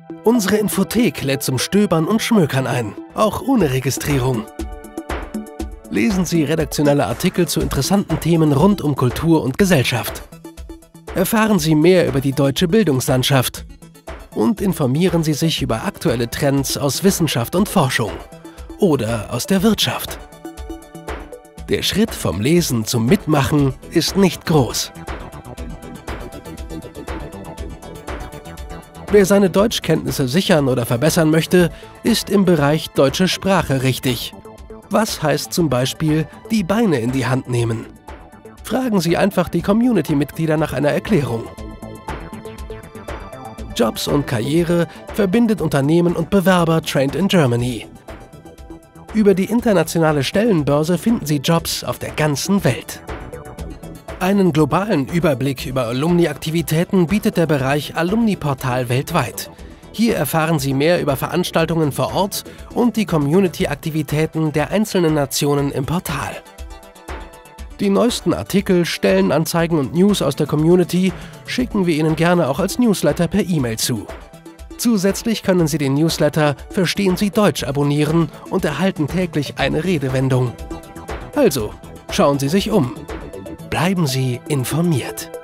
Unsere Infothek lädt zum Stöbern und Schmökern ein, auch ohne Registrierung. Lesen Sie redaktionelle Artikel zu interessanten Themen rund um Kultur und Gesellschaft. Erfahren Sie mehr über die deutsche Bildungslandschaft. Und informieren Sie sich über aktuelle Trends aus Wissenschaft und Forschung oder aus der Wirtschaft. Der Schritt vom Lesen zum Mitmachen ist nicht groß. Wer seine Deutschkenntnisse sichern oder verbessern möchte, ist im Bereich deutsche Sprache richtig. Was heißt zum Beispiel die Beine in die Hand nehmen? Fragen Sie einfach die Community-Mitglieder nach einer Erklärung. Jobs und Karriere verbindet Unternehmen und Bewerber Trained in Germany. Über die internationale Stellenbörse finden Sie Jobs auf der ganzen Welt. Einen globalen Überblick über Alumni-Aktivitäten bietet der Bereich Alumni-Portal weltweit. Hier erfahren Sie mehr über Veranstaltungen vor Ort und die Community-Aktivitäten der einzelnen Nationen im Portal. Die neuesten Artikel, Stellenanzeigen und News aus der Community schicken wir Ihnen gerne auch als Newsletter per E-Mail zu. Zusätzlich können Sie den Newsletter Verstehen Sie Deutsch abonnieren und erhalten täglich eine Redewendung. Also, schauen Sie sich um. Bleiben Sie informiert.